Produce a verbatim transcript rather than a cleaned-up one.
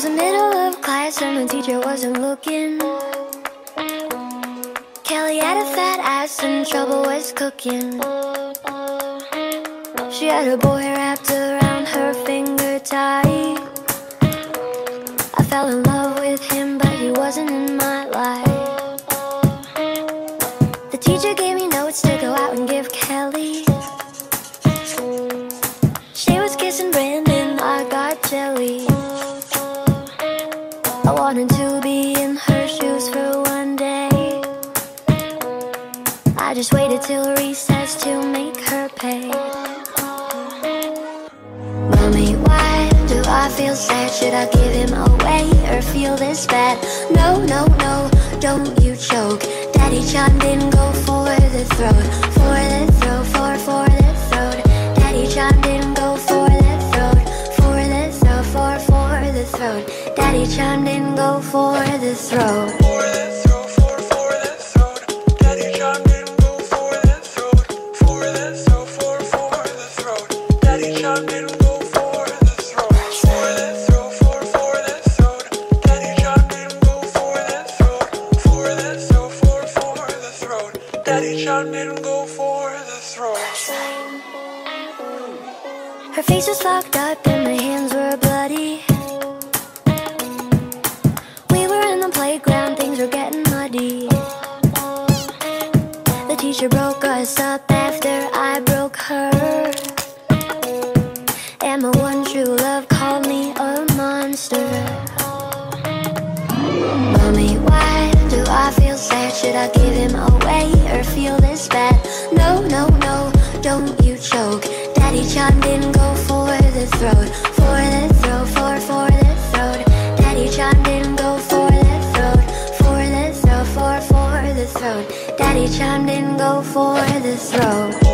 the middle of class and the teacher wasn't looking. Kelly had a fat ass and trouble was cooking. She had a boy wrapped around her finger tight. I fell in love with him, but he wasn't in my life. The teacher gave me notes to go out and give Kelly. She was kissing Brandon, I got jelly. I wanted to be in her shoes for one day. I just waited till recess to make her pay. Mommy, why do I feel sad? Should I give him away or feel this bad? No, no, no, don't you choke. Daddy John didn't go for the throat. For the throat, for, for the throat. Daddy John didn't go for the throat. For the throat, for, for the throat. Daddy John didn't go for the throat. For the throat, for, for the throat. Daddy John didn't go for the throat. For the throat, for, for the throat. Daddy John didn't go for the throat. For the throat, for, for the throat. Daddy John didn't go for the throat. For the throat, for, for the throat. Daddy John didn't go for the throat. Her face was fucked up and my hands were bloody. We were in the playground, things were getting muddy. The teacher broke us up after I broke her. And my one true love called me a monster. Mommy, why do I feel sad? Should I give him away or feel this bad? No, no, no, don't you choke. Daddy John didn't go for the throat. For the throat, for, for the throat. Daddy John didn't go for the throat. For the throat, for, for the throat. Daddy John didn't go for the throat.